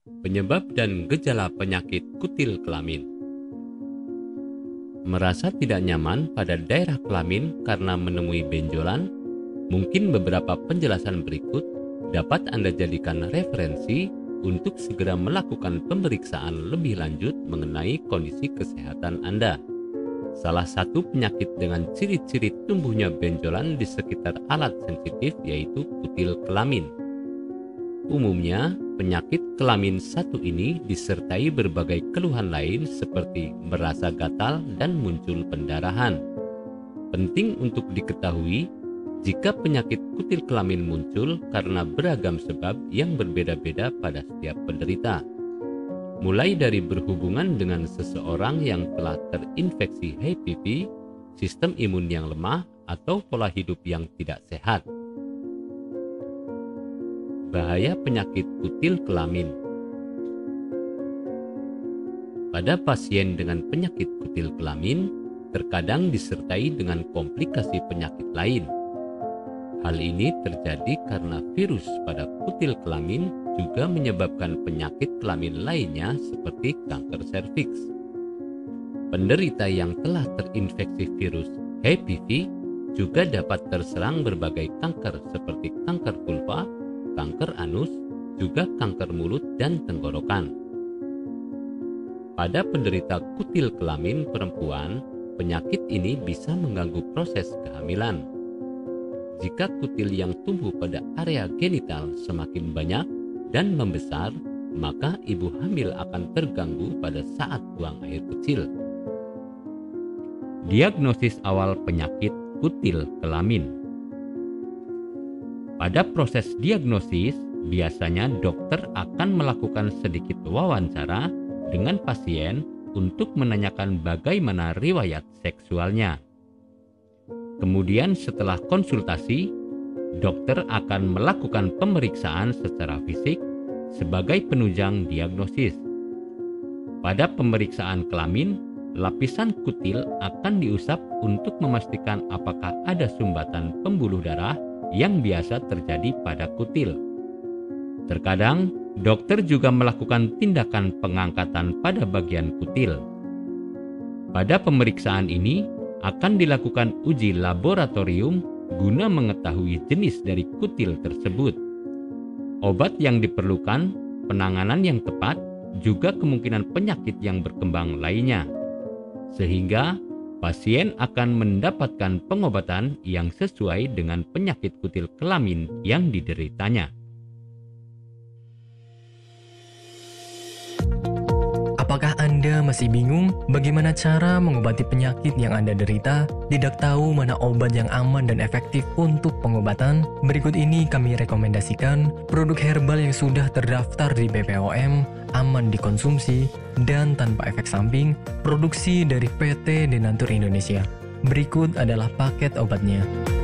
Penyebab dan gejala penyakit kutil kelamin. Merasa tidak nyaman pada daerah kelamin karena menemui benjolan? Mungkin beberapa penjelasan berikut dapat Anda jadikan referensi untuk segera melakukan pemeriksaan lebih lanjut mengenai kondisi kesehatan Anda. Salah satu penyakit dengan ciri-ciri tumbuhnya benjolan di sekitar alat sensitif yaitu kutil kelamin. Umumnya, penyakit kelamin satu ini disertai berbagai keluhan lain seperti merasa gatal dan muncul pendarahan. Penting untuk diketahui, jika penyakit kutil kelamin muncul karena beragam sebab yang berbeda-beda pada setiap penderita. Mulai dari berhubungan dengan seseorang yang telah terinfeksi HPV, sistem imun yang lemah, atau pola hidup yang tidak sehat. Bahaya penyakit kutil kelamin. Pada pasien dengan penyakit kutil kelamin, terkadang disertai dengan komplikasi penyakit lain. Hal ini terjadi karena virus pada kutil kelamin juga menyebabkan penyakit kelamin lainnya seperti kanker serviks. Penderita yang telah terinfeksi virus HPV juga dapat terserang berbagai kanker seperti kanker vulva, kanker anus, juga kanker mulut dan tenggorokan. Pada penderita kutil kelamin perempuan, penyakit ini bisa mengganggu proses kehamilan. Jika kutil yang tumbuh pada area genital semakin banyak dan membesar, maka ibu hamil akan terganggu pada saat buang air kecil. Diagnosis awal penyakit kutil kelamin. Pada proses diagnosis, biasanya dokter akan melakukan sedikit wawancara dengan pasien untuk menanyakan bagaimana riwayat seksualnya. Kemudian setelah konsultasi, dokter akan melakukan pemeriksaan secara fisik sebagai penunjang diagnosis. Pada pemeriksaan kelamin, lapisan kutil akan diusap untuk memastikan apakah ada sumbatan pembuluh darah yang biasa terjadi pada kutil. Terkadang, dokter juga melakukan tindakan pengangkatan pada bagian kutil. Pada pemeriksaan ini, akan dilakukan uji laboratorium guna mengetahui jenis dari kutil tersebut. Obat yang diperlukan, penanganan yang tepat, juga kemungkinan penyakit yang berkembang lainnya. Sehingga pasien akan mendapatkan pengobatan yang sesuai dengan penyakit kutil kelamin yang dideritanya. Apakah Anda masih bingung bagaimana cara mengobati penyakit yang Anda derita? Tidak tahu mana obat yang aman dan efektif untuk pengobatan? Berikut ini kami rekomendasikan produk herbal yang sudah terdaftar di BPOM, aman dikonsumsi, dan tanpa efek samping, produksi dari PT Denatur Indonesia. Berikut adalah paket obatnya.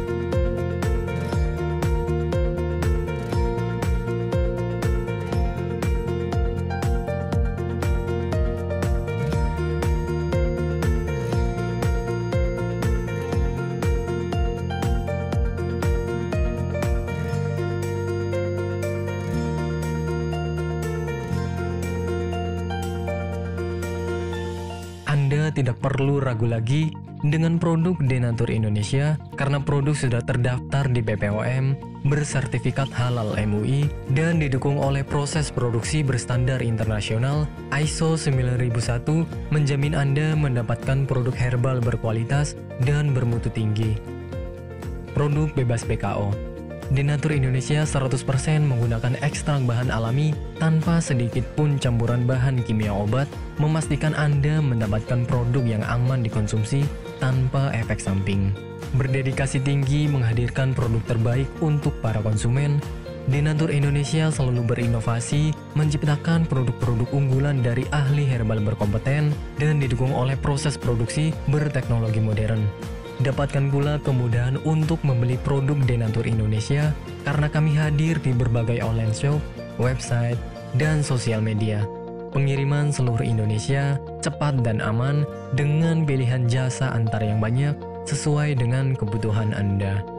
Anda tidak perlu ragu lagi dengan produk Denatur Indonesia karena produk sudah terdaftar di BPOM, bersertifikat halal MUI, dan didukung oleh proses produksi berstandar internasional ISO 9001, menjamin Anda mendapatkan produk herbal berkualitas dan bermutu tinggi. Produk bebas BKO. Denatur Indonesia 100% menggunakan ekstrak bahan alami tanpa sedikit pun campuran bahan kimia obat, memastikan Anda mendapatkan produk yang aman dikonsumsi tanpa efek samping. Berdedikasi tinggi menghadirkan produk terbaik untuk para konsumen, Denatur Indonesia selalu berinovasi, menciptakan produk-produk unggulan dari ahli herbal berkompeten dan didukung oleh proses produksi berteknologi modern. Dapatkan pula kemudahan untuk membeli produk Denatur Indonesia karena kami hadir di berbagai online shop, website, dan sosial media. Pengiriman seluruh Indonesia cepat dan aman dengan pilihan jasa antar yang banyak sesuai dengan kebutuhan Anda.